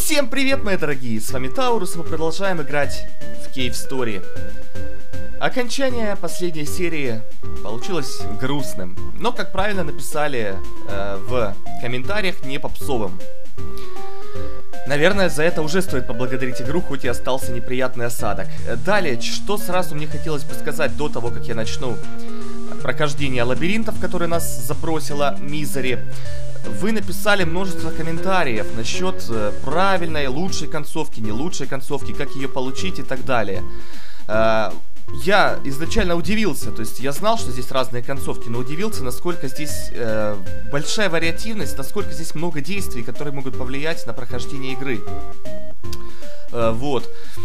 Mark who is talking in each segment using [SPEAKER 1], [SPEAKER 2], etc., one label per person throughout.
[SPEAKER 1] Всем привет, мои дорогие! С вами Таурус, и мы продолжаем играть в Cave Story. Окончание последней серии получилось грустным, но, как правильно написали в комментариях, не попсовым. Наверное, за это уже стоит поблагодарить игру, хоть и остался неприятный осадок. Далее, что сразу мне хотелось бы сказать до того, как я начну прохождение лабиринтов, которые нас забросила Мизери. Вы написали множество комментариев насчет правильной, лучшей концовки, не лучшей концовки, как ее получить и так далее. Я изначально удивился, то есть я знал, что здесь разные концовки, но удивился, насколько здесь большая вариативность, насколько здесь много действий, которые могут повлиять на прохождение игры. Вот.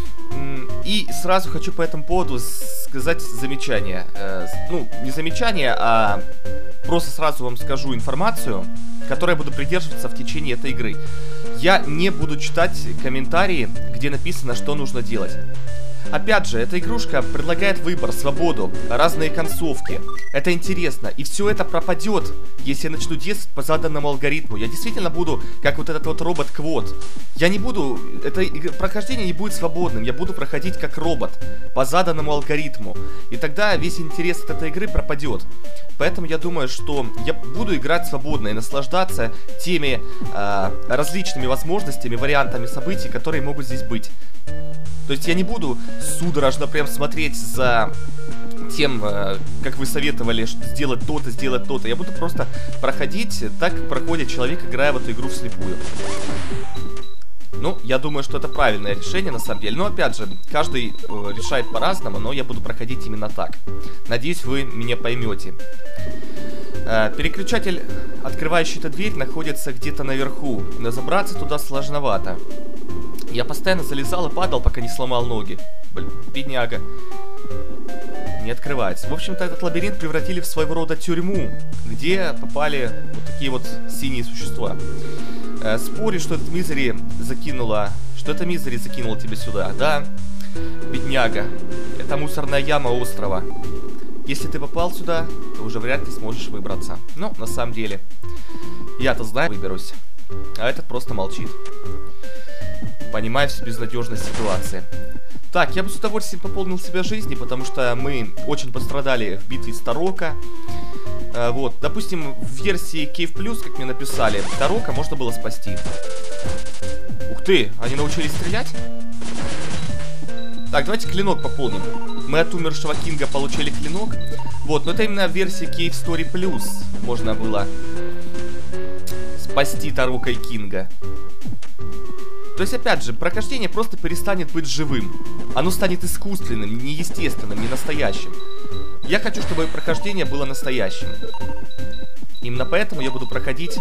[SPEAKER 1] И сразу хочу по этому поводу сказать замечание. Ну, не замечание, а просто сразу вам скажу информацию, которой я буду придерживаться в течение этой игры. Я не буду читать комментарии, где написано, что нужно делать. Опять же, эта игрушка предлагает выбор, свободу, разные концовки. Это интересно. И все это пропадет, если я начну действовать по заданному алгоритму. Я действительно буду, как вот этот вот робот-квот. Я не буду... Это прохождение не будет свободным. Я буду проходить как робот, по заданному алгоритму. И тогда весь интерес от этой игры пропадет. Поэтому я думаю, что я буду играть свободно и наслаждаться теми различными возможностями, вариантами событий, которые могут здесь быть. То есть я не буду судорожно прям смотреть за тем, как вы советовали сделать то-то, сделать то-то. Я буду просто проходить так, как проходит человек, играя в эту игру вслепую. Ну, я думаю, что это правильное решение на самом деле. Но опять же, каждый решает по-разному, но я буду проходить именно так. Надеюсь, вы меня поймете. Переключатель, открывающий эту дверь, находится где-то наверху, но забраться туда сложновато. Я постоянно залезал и падал, пока не сломал ноги. Блин, бедняга. Не открывается. В общем-то, этот лабиринт превратили в своего рода тюрьму, где попали вот такие вот синие существа. Спорю, что это Мизери закинула... Что это Мизери закинула тебя сюда, да? Бедняга. Это мусорная яма острова. Если ты попал сюда, то уже вряд ли сможешь выбраться. Ну, на самом деле, я-то знаю, выберусь. А этот просто молчит. Понимаю всю безнадежность ситуации. Так, я бы с удовольствием пополнил себе жизни, потому что мы очень пострадали в битве с Тарока. Вот, допустим, в версии Cave Plus, как мне написали, Тарока можно было спасти. Ух ты, они научились стрелять? Так, давайте клинок пополним. Мы от умершего Кинга получили клинок. Вот, но это именно в версии Cave Story Plus можно было спасти Тарока и Кинга. То есть, опять же, прохождение просто перестанет быть живым. Оно станет искусственным, неестественным, не настоящим. Я хочу, чтобы прохождение было настоящим. Именно поэтому я буду проходить,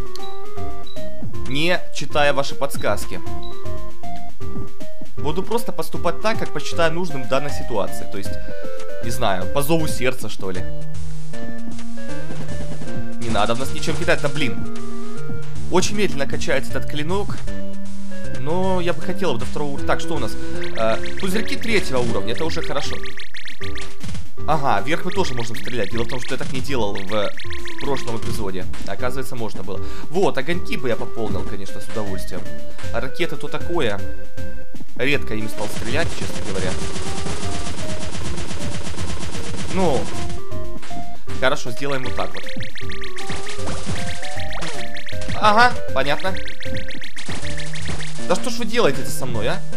[SPEAKER 1] не читая ваши подсказки. Буду просто поступать так, как посчитаю нужным в данной ситуации. То есть, не знаю, по зову сердца, что ли. Не надо в нас ничем кидать, да блин. Очень медленно качается этот клинок. Но я бы хотел до второго уровня. Так, что у нас? Пузырьки третьего уровня, это уже хорошо. Ага, вверх мы тоже можем стрелять. Дело в том, что я так не делал в прошлом эпизоде. Оказывается, можно было. Вот, огоньки бы я пополнил, конечно, с удовольствием. А ракеты то такое. Редко ими стал стрелять, честно говоря. Ну, хорошо, сделаем вот так вот. Ага, понятно. Да что ж вы делаете-то со мной, а?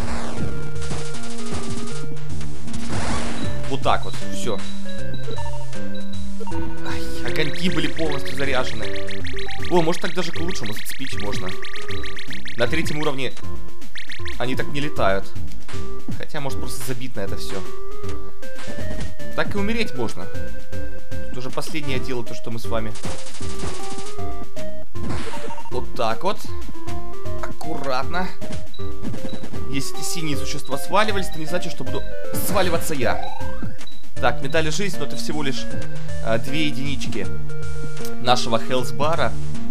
[SPEAKER 1] Вот так вот, все. Ай, огоньки были полностью заряжены. О, может так даже к лучшему зацепить можно. На третьем уровне они так не летают. Хотя, может, просто забить на это все. Так и умереть можно. Тут уже последнее дело, то, что мы с вами. Вот так вот. Аккуратно. Если эти синие существа сваливались, то не значит, что буду сваливаться я. Так, медали жизни, но это всего лишь 2 единички нашего хелсбара.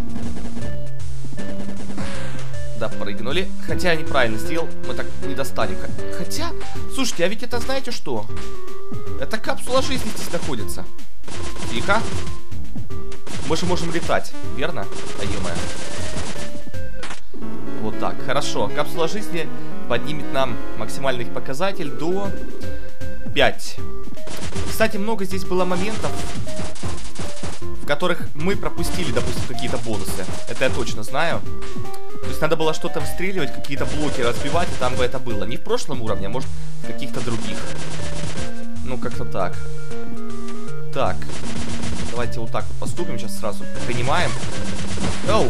[SPEAKER 1] Да, прыгнули. Хотя я неправильно сделал, мы так не достанем. Хотя, слушайте, а ведь это знаете что? Это капсула жизни здесь находится. Тихо. Мы же можем летать, верно? А ё-моё. Вот так Так, хорошо. Капсула жизни поднимет нам максимальный их показатель до 5. Кстати, много здесь было моментов, в которых мы пропустили, допустим, какие-то бонусы. Это я точно знаю. То есть надо было что-то выстреливать, какие-то блоки разбивать, и там бы это было. Не в прошлом уровне, а может в каких-то других. Ну, как-то так. Так. Давайте вот так вот поступим. Сейчас сразу принимаем. Оу!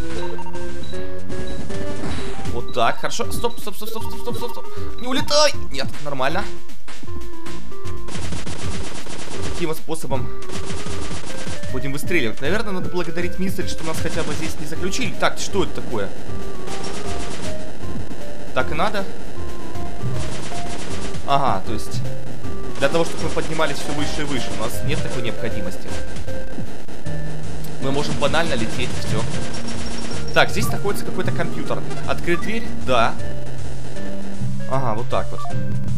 [SPEAKER 1] Вот так, хорошо. Стоп, стоп, стоп, стоп, стоп, стоп, стоп, стоп. Не улетай! Нет, нормально. Таким вот способом будем выстреливать. Наверное, надо благодарить Мизери, что нас хотя бы здесь не заключили. Так, что это такое? Так и надо? Ага, то есть для того, чтобы мы поднимались все выше и выше, у нас нет такой необходимости. Мы можем банально лететь, и все. Так, здесь находится какой-то компьютер. Открыть дверь? Да. Ага, вот так вот.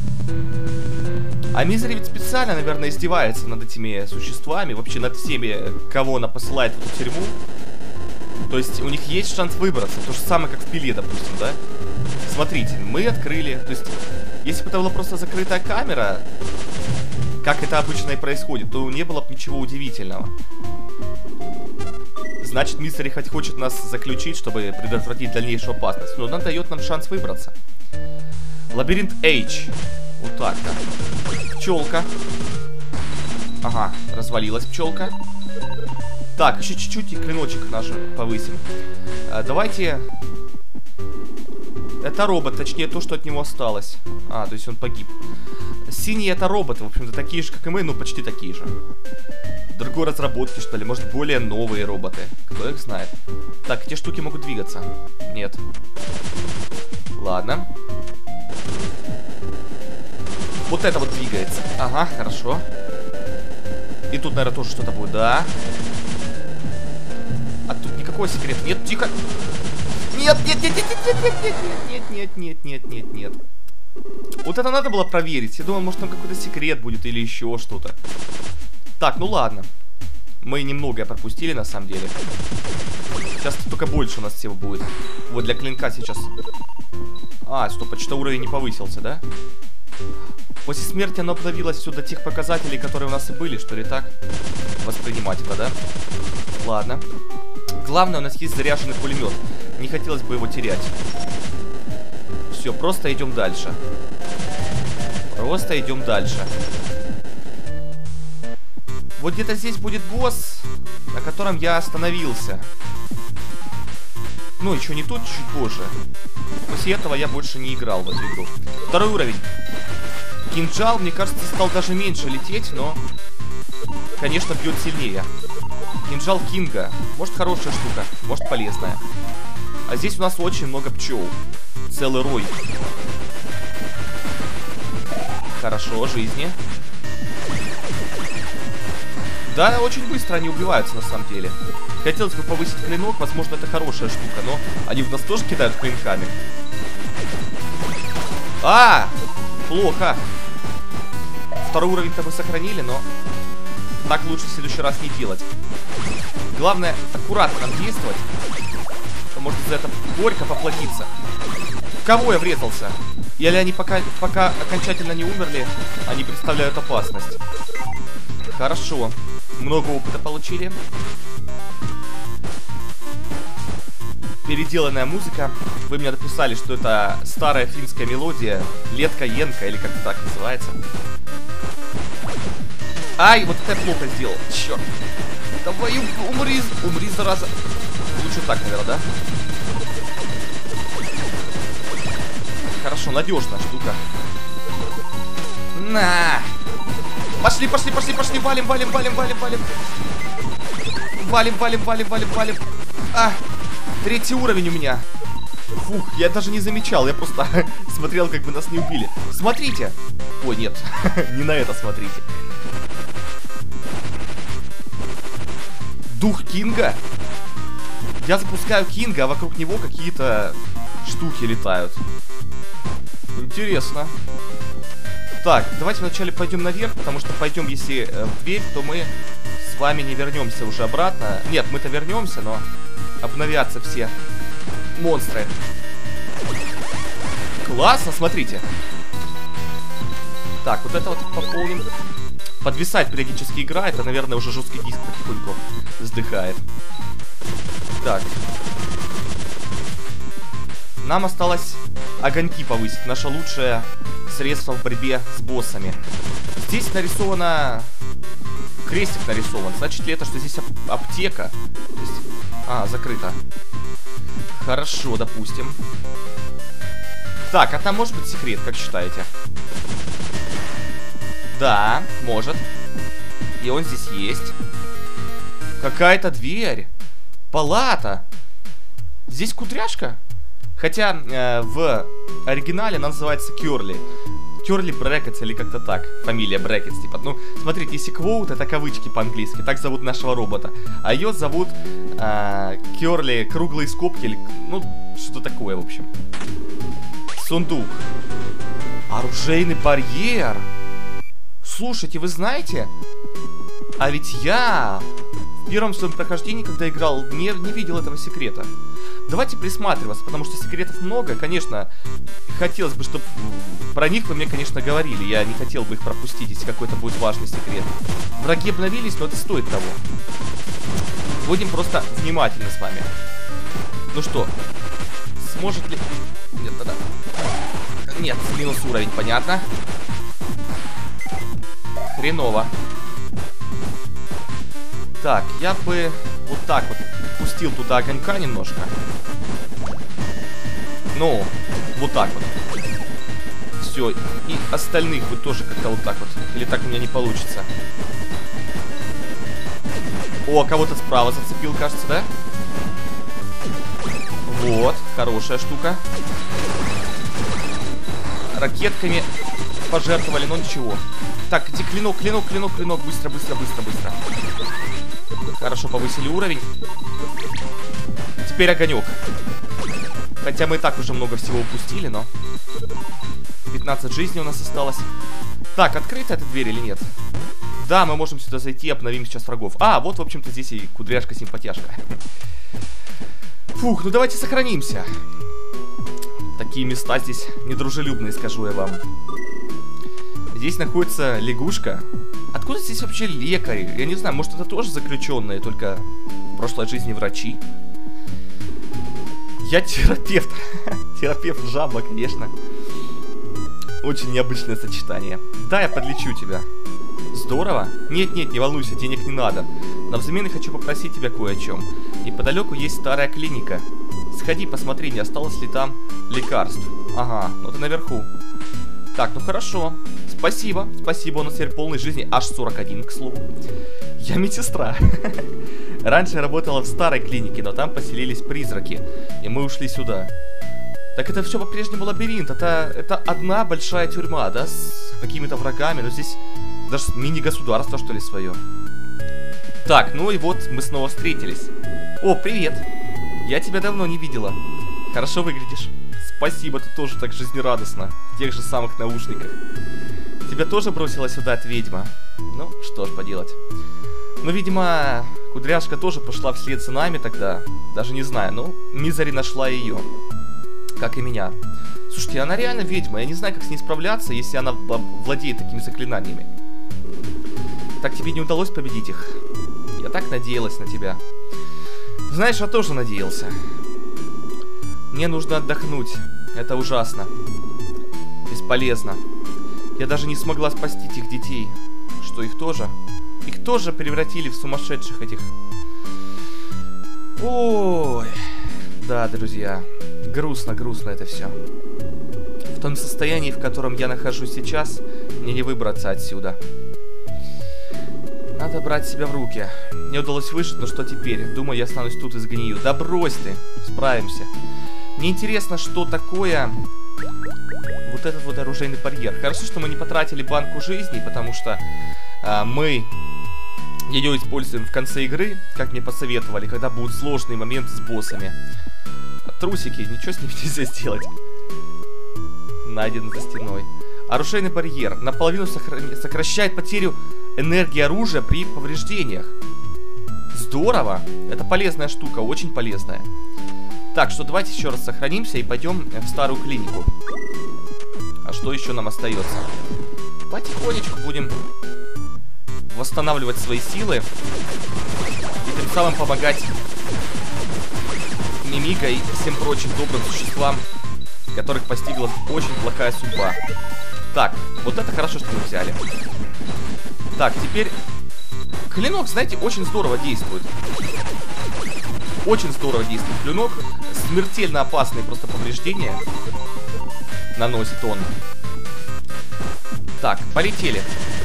[SPEAKER 1] А Мизери ведь специально, наверное, издевается над этими существами, вообще над всеми, кого она посылает в эту тюрьму. То есть у них есть шанс выбраться. То же самое, как в Пиле, допустим, да? Смотрите, мы открыли. То есть, если бы это была просто закрытая камера, как это обычно и происходит, то не было бы ничего удивительного. Значит, Мизери хоть хочет нас заключить, чтобы предотвратить дальнейшую опасность. Но она дает нам шанс выбраться. Лабиринт H. Вот так-то. Пчелка. Ага, развалилась пчелка. Так, еще чуть-чуть и клиночек наш повысим. Давайте... Это робот, точнее то, что от него осталось. А, то есть он погиб. Синие это роботы, в общем-то, такие же, как и мы, ну почти такие же. Другой разработки, что ли, может более новые роботы. Кто их знает. Так, эти штуки могут двигаться. Нет. Ладно. Вот это вот двигается. Ага, хорошо. И тут, наверное, тоже что-то будет, да. А тут никакой секрета нет, тихо. Нет, нет, нет, нет, нет, нет, нет, нет, нет, нет, нет, нет. Вот это надо было проверить. Я думал, может там какой-то секрет будет или еще что-то. Так, ну ладно. Мы немногое пропустили на самом деле. Сейчас только больше у нас всего будет. Вот для клинка сейчас. А, стоп, а что уровень не повысился, да? После смерти оно обновилось все до тех показателей, которые у нас и были, что ли, так? Воспринимать это, да? Ладно. Главное, у нас есть заряженный пулемет. Не хотелось бы его терять. Все, просто идем дальше. Просто идем дальше. Вот где-то здесь будет босс, на котором я остановился. Ну, еще не тут, чуть позже. После этого я больше не играл в эту игру. Второй уровень. Кинжал, мне кажется, стал даже меньше лететь, но, конечно, бьет сильнее. Кинжал Кинга. Может, хорошая штука, может, полезная. А здесь у нас очень много пчел. Целый рой. Хорошо, жизни. Да, очень быстро они убиваются, на самом деле. Хотелось бы повысить клинок, возможно, это хорошая штука, но они в нас тоже кидают клинками. А! Плохо. Второй уровень-то мы сохранили, но так лучше в следующий раз не делать. Главное, аккуратно нам действовать. Что может за это горько поплатиться. В кого я врезался? Или они пока окончательно не умерли, они представляют опасность. Хорошо. Много опыта получили. Переделанная музыка. Вы мне написали, что это старая финская мелодия. Летка Енка, или как-то так называется. Ай, вот это я плохо сделал. Черт. Давай, умри, умри, зараза. Лучше так, наверное, да? Хорошо, надежная штука. На! Пошли, пошли, пошли, пошли, валим, валим, валим, валим, валим. Валим, валим, валим, валим, валим. А, 3-й уровень у меня. Фух, я даже не замечал, я просто смотрел, как бы нас не убили. Смотрите. Ой, нет, не на это смотрите. Дух Кинга. Я запускаю Кинга, а вокруг него какие-то штуки летают. Интересно. Так, давайте вначале пойдем наверх, потому что пойдем, если в дверь, то мы с вами не вернемся уже обратно. Нет, мы-то вернемся, но обновятся все монстры. Классно, смотрите. Так, вот это вот пополним. Подвисать периодически игра. Это, наверное, уже жесткий диск потихоньку вздыхает. Так. Нам осталось огоньки повысить. Наше лучшее средство в борьбе с боссами. Здесь нарисовано... Крестик нарисован. Значит ли это, что здесь аптека? То есть... А, закрыто. Хорошо, допустим. Так, а там может быть секрет, как считаете? Да, может. И он здесь есть. Какая-то дверь. Палата. Здесь кудряшка. Хотя в оригинале она называется Кёрли. Кёрли Брэкетс или как-то так. Фамилия Брэкетс, типа. Ну, смотрите, если quote, это кавычки по-английски. Так зовут нашего робота. А ее зовут Кёрли Круглые скобки. Или, ну, что такое, в общем. Сундук. Оружейный барьер. Слушайте, вы знаете? А ведь я в первом своем прохождении, когда играл, не видел этого секрета. Давайте присматриваться, потому что секретов много. Конечно, хотелось бы, чтобы про них вы мне, конечно, говорили. Я не хотел бы их пропустить, если какой-то будет важный секрет. Враги обновились, но это стоит того. Будем просто внимательны с вами. Ну что, сможет ли... Нет, да-да. Нет, минус уровень, понятно. Хреново. Так, я бы вот так вот пустил туда огонька немножко. Ну, вот так вот. Все, и остальных вы тоже как-то вот так вот. Или так у меня не получится. О, кого-то справа зацепил, кажется, да? Вот, хорошая штука. Ракетками пожертвовали, но ничего. Так, где клинок, клинок, клинок, клинок. Быстро, быстро, быстро, быстро. Хорошо, повысили уровень. Теперь огонек. Хотя мы и так уже много всего упустили, но 15 жизней у нас осталось. Так, открыта эта дверь или нет? Да, мы можем сюда зайти, обновим сейчас врагов. А, вот, в общем-то, здесь и кудряшка-симпатяшка. Фух, ну давайте сохранимся. Такие места здесь недружелюбные, скажу я вам. Здесь находится лягушка. Откуда здесь вообще лекарь? Я не знаю, может это тоже заключенные, только в прошлой жизни врачи. Я терапевт. Терапевт жаба, конечно. Очень необычное сочетание. Да, я подлечу тебя. Здорово. Нет-нет, не волнуйся, денег не надо. Но взамен хочу попросить тебя кое о чем. Неподалеку есть старая клиника. Сходи, посмотри, не осталось ли там лекарств. Ага, ну ты наверху. Так, ну хорошо. Спасибо, спасибо, у нас теперь полной жизни аж 41, к слову. Я медсестра. Раньше я работала в старой клинике, но там поселились призраки. И мы ушли сюда. Так это все по-прежнему лабиринт. Это одна большая тюрьма, да? С какими-то врагами. Но здесь даже мини-государство, что ли, свое. Так, ну и вот мы снова встретились. О, привет. Я тебя давно не видела. Хорошо выглядишь. Спасибо, ты тоже так жизнерадостно. В тех же самых наушниках. Тебя тоже бросила сюда эта ведьма? Ну, что ж поделать. Ну, видимо, кудряшка тоже пошла вслед за нами тогда. Даже не знаю, ну, Мизари нашла ее. Как и меня. Слушайте, она реально ведьма. Я не знаю, как с ней справляться, если она владеет такими заклинаниями. Так тебе не удалось победить их? Я так надеялась на тебя. Знаешь, я тоже надеялся. Мне нужно отдохнуть. Это ужасно. Бесполезно. Я даже не смогла спасти этих детей. Что, их тоже? Их тоже превратили в сумасшедших этих. Ой. Да, друзья. Грустно, грустно это все. В том состоянии, в котором я нахожусь сейчас, мне не выбраться отсюда. Надо брать себя в руки. Мне удалось выжить, но что теперь? Думаю, я останусь тут и сгнию. Да брось ты, справимся. Мне интересно, что такое вот этот вот оружейный барьер. Хорошо, что мы не потратили банку жизней, потому что мы ее используем в конце игры, как мне посоветовали, когда будут сложные моменты с боссами. Трусики, ничего с ними нельзя сделать. Найден за стеной. Оружейный барьер наполовину сокращает потерю энергии оружия при повреждениях. Здорово. Это полезная штука, очень полезная. Так, что давайте еще раз сохранимся и пойдем в старую клинику. А что еще нам остается? Потихонечку будем восстанавливать свои силы и тем самым помогать Мимико и всем прочим добрым существам, которых постигла очень плохая судьба. Так, вот это хорошо, что мы взяли. Так, теперь клинок, знаете, очень здорово действует. Очень здорово действует клинок. Смертельно опасные просто повреждения наносит он. Так, полетели.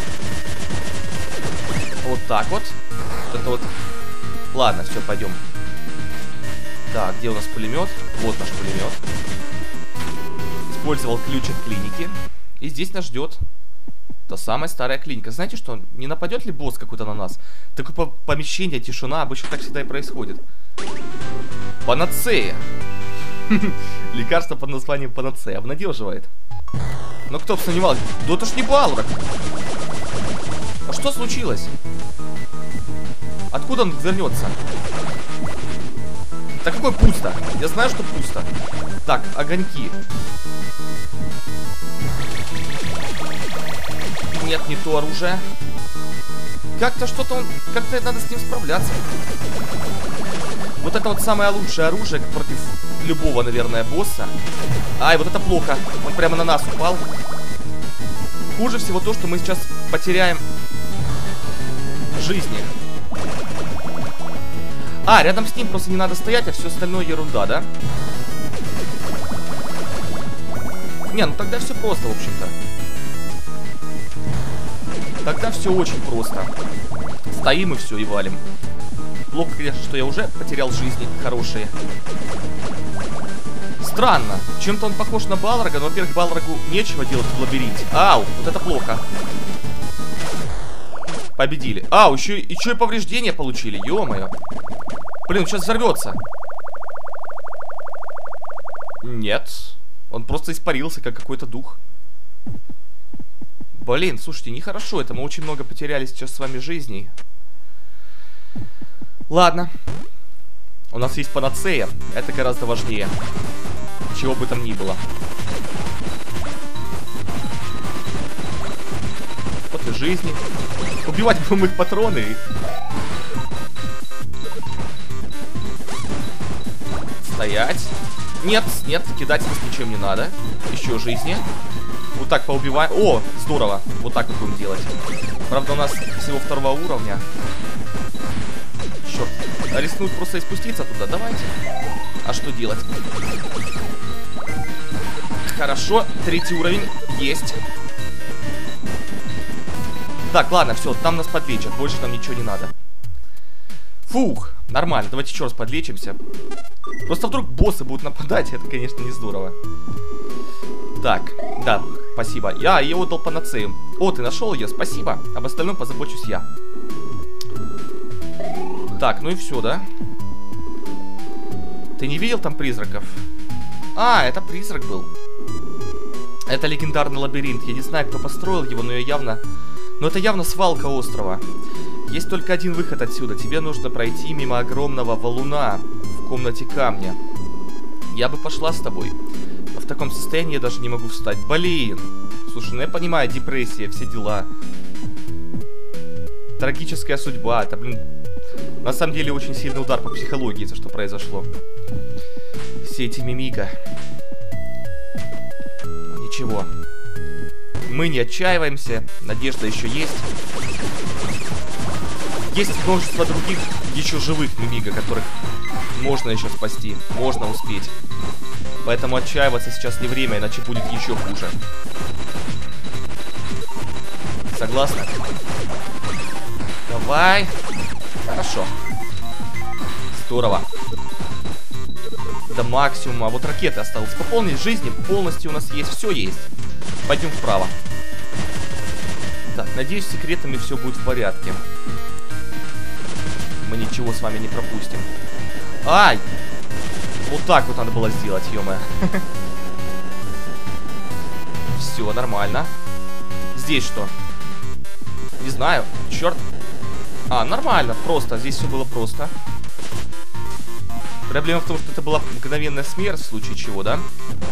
[SPEAKER 1] Вот так вот. Вот это вот. Ладно, все, пойдем. Так, где у нас пулемет? Вот наш пулемет. Использовал ключ от клиники. И здесь нас ждет та самая старая клиника. Знаете что? Не нападет ли босс какой-то на нас? Такое помещение, тишина. Обычно так всегда и происходит. Панацея. Лекарство под названием Панацея. Обнадеживает. Но кто бы сомневался? Да это ж не Балрог. А что случилось? Откуда он вернется? Да какое пусто? Я знаю, что пусто. Так, огоньки. Нет, не то оружие. Как-то что-то он... Как-то надо с ним справляться. Вот это вот самое лучшее оружие против любого, наверное, босса. Ай, вот это плохо. Он прямо на нас упал. Хуже всего то, что мы сейчас потеряем жизни. А, рядом с ним просто не надо стоять, а все остальное ерунда, да? Не, ну тогда все просто, в общем-то. Тогда все очень просто. Стоим и все, и валим. Плохо, конечно, что я уже потерял жизни хорошие. Странно. Чем-то он похож на Балрога, но, во-первых, Балрогу нечего делать в лабиринте. Ау, вот это плохо. Победили. Ау, еще и повреждения получили, ё-моё. Блин, сейчас взорвется. Нет. Он просто испарился, как какой-то дух. Блин, слушайте, нехорошо это. Мы очень много потеряли сейчас с вами жизней. Ладно. У нас есть панацея. Это гораздо важнее. Чего бы там ни было. Вот и жизни. Убивать будем их патроны. Стоять. Нет, нет, кидать нас ничем не надо. Еще жизни. Вот так поубиваем. О, здорово. Вот так вот будем делать. Правда, у нас всего 2 уровня. Черт. А рискнуть просто и спуститься туда. Давайте. А что делать? Хорошо. 3-й уровень. Есть. Так, ладно, все. Там нас подлечат. Больше нам ничего не надо. Фух. Нормально. Давайте еще раз подлечимся. Просто вдруг боссы будут нападать. Это, конечно, не здорово. Так. Да. Спасибо. Я отдал панацею. О, ты нашел ее. Спасибо. Об остальном позабочусь я. Так, ну и все, да? Ты не видел там призраков? А, это призрак был. Это легендарный лабиринт. Я не знаю, кто построил его, но это явно свалка острова. Есть только один выход отсюда. Тебе нужно пройти мимо огромного валуна в комнате камня. Я бы пошла с тобой. Но в таком состоянии я даже не могу встать. Блин. Слушай, ну я понимаю, депрессия, все дела. Трагическая судьба. Это, блин, на самом деле очень сильный удар по психологии, за что произошло. Все эти Мимико. Ну, ничего. Мы не отчаиваемся. Надежда еще есть. Есть множество других еще живых Мимико, которых можно еще спасти. Можно успеть. Поэтому отчаиваться сейчас не время, иначе будет еще хуже. Согласна? Давай. Хорошо. Здорово. До максимума. А вот ракеты осталось пополнить. Жизни полностью у нас есть. Все есть. Пойдем вправо. Так, надеюсь, с секретами все будет в порядке. Мы ничего с вами не пропустим. Ай! Вот так вот надо было сделать, ё-моё. Все, нормально. Здесь что? Не знаю. Черт. А, нормально, просто. Здесь все было просто. Проблема в том, что это была мгновенная смерть, в случае чего, да?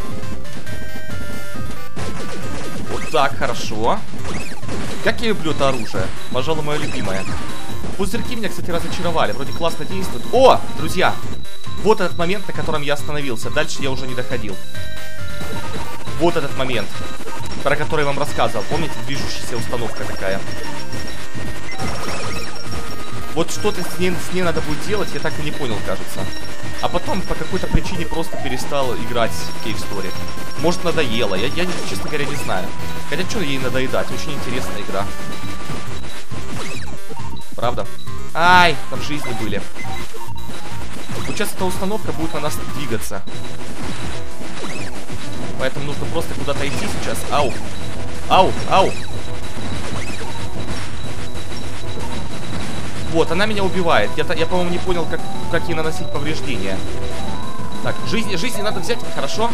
[SPEAKER 1] Вот так, хорошо. Как я люблю это оружие. Пожалуй, мое любимое. Пузырьки меня, кстати, разочаровали. Вроде классно действуют. О, друзья! Вот этот момент, на котором я остановился. Дальше я уже не доходил. Вот этот момент, про который я вам рассказывал. Помните, движущаяся установка такая. Вот что-то с ней надо будет делать, я так и не понял, кажется. А потом по какой-то причине просто перестал играть в Cave Story. Может, надоело, я честно говоря, не знаю. Хотя, что ей надоедать, очень интересная игра. Правда? Ай, там жизни были. Вот сейчас эта установка будет на нас двигаться. Поэтому нужно просто куда-то идти сейчас. Ау! Ау! Ау! Вот, она меня убивает. Я по-моему, не понял, как ей наносить повреждения. Так, жизни надо взять, хорошо.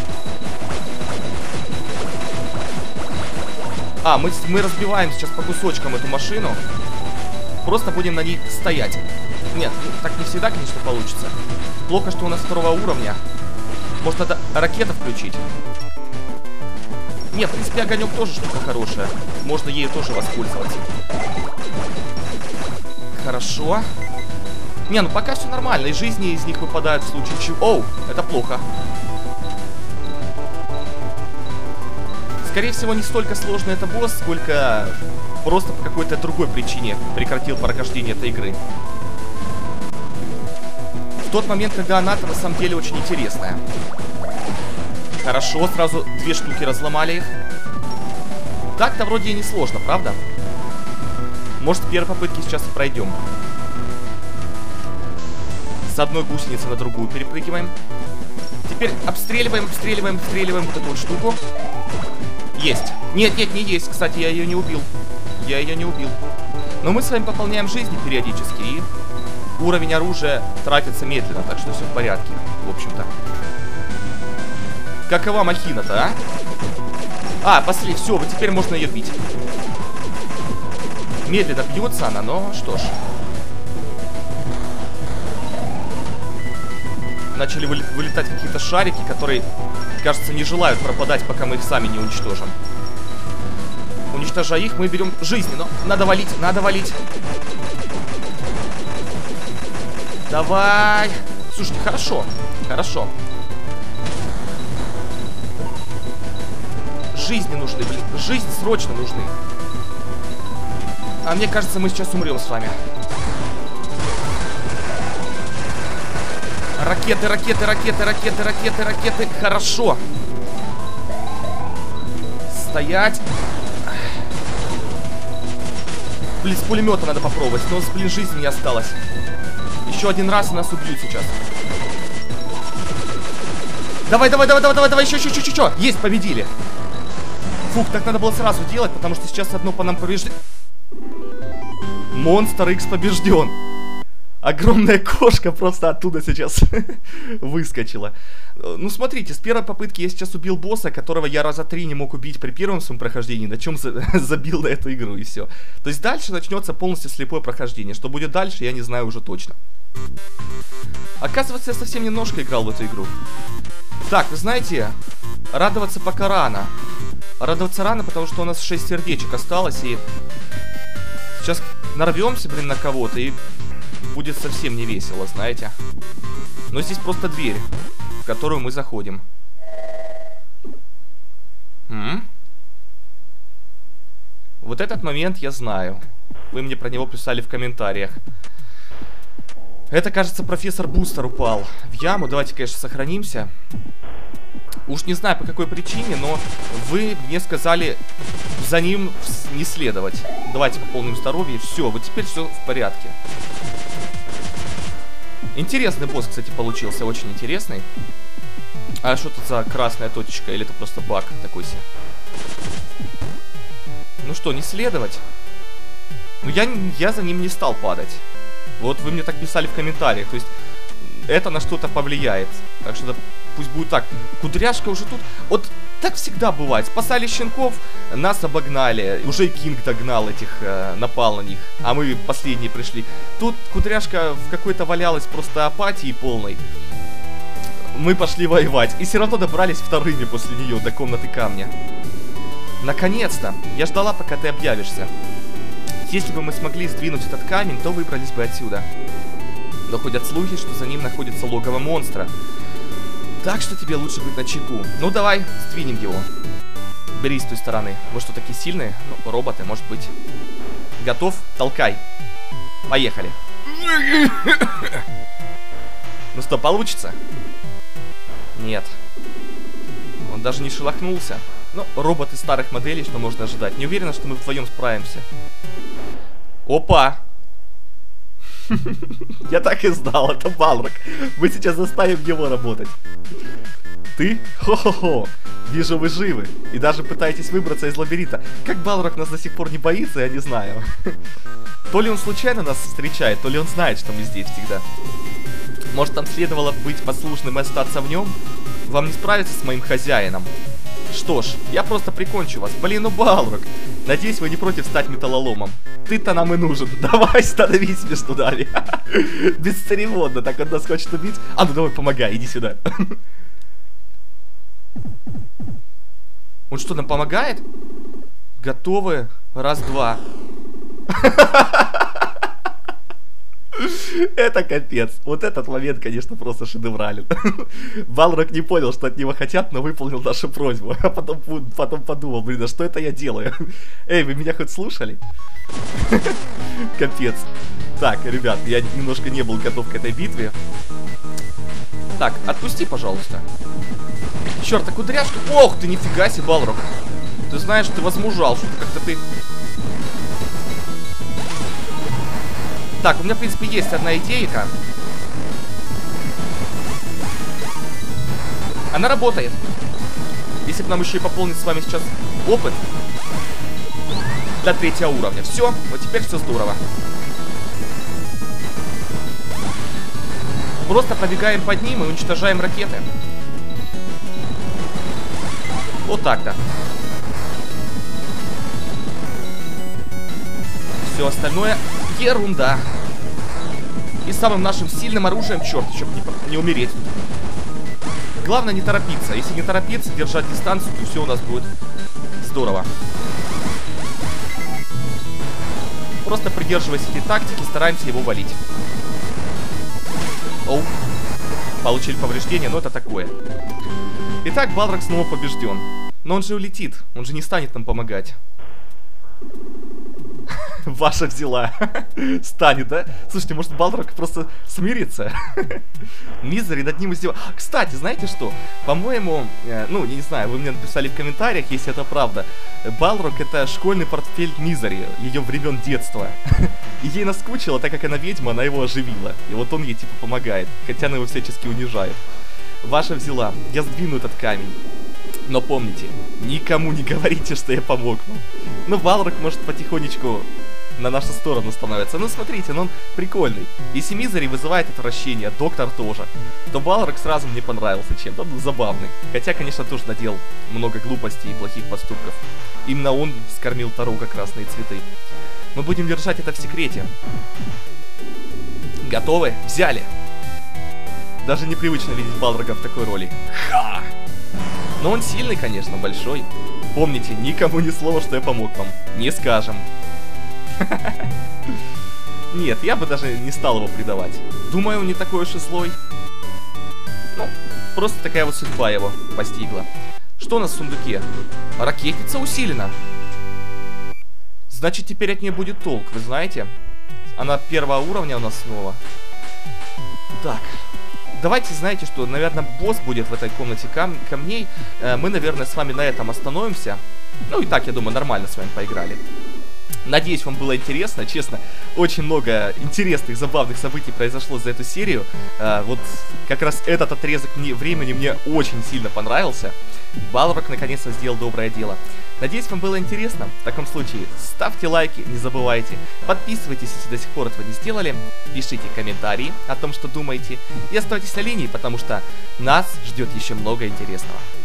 [SPEAKER 1] А, мы разбиваем сейчас по кусочкам эту машину. Просто будем на ней стоять. Нет, так не всегда, конечно, получится. Плохо, что у нас 2-го уровня. Может, надо ракету включить? Нет, в принципе, огонек тоже штука хорошая. Можно ею тоже воспользоваться. Хорошо. Не, ну пока все нормально. И жизни из них выпадают в случае чего. Оу, это плохо. Скорее всего, не столько сложный это босс, сколько просто по какой-то другой причине прекратил прохождение этой игры. В тот момент, когда она-то на самом деле очень интересная. Хорошо, сразу 2 штуки разломали их. Так-то вроде и не сложно, правда? Может, с первой попытки сейчас и пройдем. С одной гусеницы на другую перепрыгиваем. Теперь обстреливаем вот эту вот штуку. Есть. Нет, не есть. Кстати, я ее не убил. Но мы с вами пополняем жизни периодически. И уровень оружия тратится медленно. Так что все в порядке, в общем-то. Какова махина-то, а? А, пошли, все, вот теперь можно ее бить. Медленно бьется она, но что ж. Начали вылетать какие-то шарики, которые, кажется, не желают пропадать, пока мы их сами не уничтожим. Уничтожая их, мы берем жизни, но надо валить. Давай. Слушайте, хорошо. Жизни нужны, блин. Жизни срочно нужны. А мне кажется, мы сейчас умрем с вами. Ракеты. Хорошо. Стоять. Блин, с пулемета надо попробовать. Но, блин, жизни не осталось. Еще один раз и нас убьют сейчас. Давай. Еще. Есть, победили. Фух, так надо было сразу делать, потому что сейчас одно по нам повреждение. Монстр Икс побежден. Огромная кошка просто оттуда сейчас выскочила. Ну, смотрите, с первой попытки я сейчас убил босса, которого я раза 3 не мог убить при первом своем прохождении, на чем забил на эту игру, и все. То есть дальше начнется полностью слепое прохождение. Что будет дальше, я не знаю уже точно. Оказывается, я совсем немножко играл в эту игру. Так, вы знаете, радоваться пока рано. Радоваться рано, потому что у нас 6 сердечек осталось, и сейчас нарвемся, блин, на кого-то, и будет совсем не весело, знаете. Но здесь просто дверь, в которую мы заходим. Вот этот момент я знаю. Вы мне про него писали в комментариях. Это, кажется, профессор Бустер упал в яму. Давайте, конечно, сохранимся. Уж не знаю, по какой причине, но вы мне сказали за ним не следовать. Давайте пополним здоровье. Все, вот теперь все в порядке. Интересный босс, кстати, получился. Очень интересный. А что тут за красная точечка? Или это просто баг такой себе? Ну что, не следовать? Ну, я за ним не стал падать. Вот вы мне так писали в комментариях. То есть это на что-то повлияет. Так что пусть будет так. Кудряшка уже тут. Вот так всегда бывает. Спасали щенков, нас обогнали. Уже и Кинг догнал этих, напал на них. А мы последние пришли. Тут Кудряшка в какой-то валялась просто апатии полной. мы пошли воевать. И все равно добрались вторыми после нее до комнаты камня. Наконец-то! Я ждала, пока ты объявишься. Если бы мы смогли сдвинуть этот камень, то выбрались бы отсюда. Но ходят слухи, что за ним находится логово монстра. Так что тебе лучше быть начеку. Ну давай, сдвинем его. Бери с той стороны. Вы что, такие сильные? Ну, роботы, может быть. Готов? Толкай. Поехали. Ну что, получится? Нет. Он даже не шелохнулся. Ну, роботы старых моделей, что можно ожидать. Не уверена, что мы вдвоем справимся. Опа! Я так и знал, это Балрог. Мы сейчас заставим его работать. Ты? Хо-хо-хо. Вижу, вы живы. И даже пытаетесь выбраться из лабиринта. Как Балрог нас до сих пор не боится, я не знаю. То ли он случайно нас встречает, то ли он знает, что мы здесь всегда. Может, нам следовало быть послушным и остаться в нем? Вам не справиться с моим хозяином? Что ж, я просто прикончу вас. Блин, ну Балрог. Надеюсь, вы не против стать металлоломом. Ты-то нам и нужен. Давай, становись между нами. Бесцеремонно, так он нас хочет убить. А ну давай, помогай, иди сюда. Он что, нам помогает? Готовы? Раз, два. Это капец. Вот этот момент, конечно, просто шедеврален. Балрог не понял, что от него хотят, но выполнил нашу просьбу. А потом подумал, блин, а что это я делаю? Эй, вы меня хоть слушали? Капец. Так, ребят, я немножко не был готов к этой битве. Так, отпусти, пожалуйста. Черт, а кудряшка. Ох ты, нифига себе, Балрог. Ты знаешь, ты возмужал, что-то как-то ты... Так, у меня, в принципе, есть одна идейка. Она работает. Если бы нам еще и пополнить с вами сейчас опыт до 3-го уровня. Все, вот теперь все здорово. Просто пробегаем под ним и уничтожаем ракеты. Вот так-то. Все остальное ерунда. И самым нашим сильным оружием, черт, чтобы не умереть. Главное не торопиться. Если не торопиться, держать дистанцию, то все у нас будет здорово. Просто придерживаясь этой тактики, стараемся его валить. Оу. Получили повреждения, но это такое. Итак, Балрог снова побежден. Но он же улетит, он же не станет нам помогать. Ваша взяла. Станет, да? Слушайте, может Балрог просто смирится? Мизери над ним издевается. Кстати, знаете что? По-моему, ну, не знаю, вы мне написали в комментариях, если это правда. Балрог — это школьный портфель Мизери, ее времен детства. И ей наскучило, так как она ведьма, она его оживила. И вот он ей типа помогает, хотя она его всячески унижает. Ваша взяла. Я сдвину этот камень. Но помните, никому не говорите, что я помог вам. Ну, Балрог может потихонечку на нашу сторону становится. Ну, смотрите, он прикольный. Если Мизери вызывает отвращение, Доктор тоже, то Балрог сразу мне понравился чем-то. Он забавный. Хотя, конечно, тоже наделал много глупостей и плохих поступков. Именно он скормил Тарога красные цветы. Мы будем держать это в секрете. Готовы? Взяли! Даже непривычно видеть Балрога в такой роли. Ха! Но он сильный, конечно, большой. Помните, никому ни слова, что я помог вам. Не скажем. Нет, я бы даже не стал его предавать. Думаю, он не такой уж и злой. Ну, просто такая вот судьба его постигла. Что у нас в сундуке? Ракетница усилена. Значит, теперь от нее будет толк, вы знаете? Она 1-го уровня у нас снова. Так. Давайте, знаете что, наверное, босс будет в этой комнате камней. Мы, наверное, с вами на этом остановимся. Ну и так, я думаю, нормально с вами поиграли. Надеюсь, вам было интересно. Честно, очень много интересных, забавных событий произошло за эту серию. Вот как раз этот отрезок времени мне очень сильно понравился. Балрог наконец-то сделал доброе дело. Надеюсь, вам было интересно. В таком случае, ставьте лайки, не забывайте. Подписывайтесь, если до сих пор этого не сделали. Пишите комментарии о том, что думаете. И оставайтесь на линии, потому что нас ждет еще много интересного.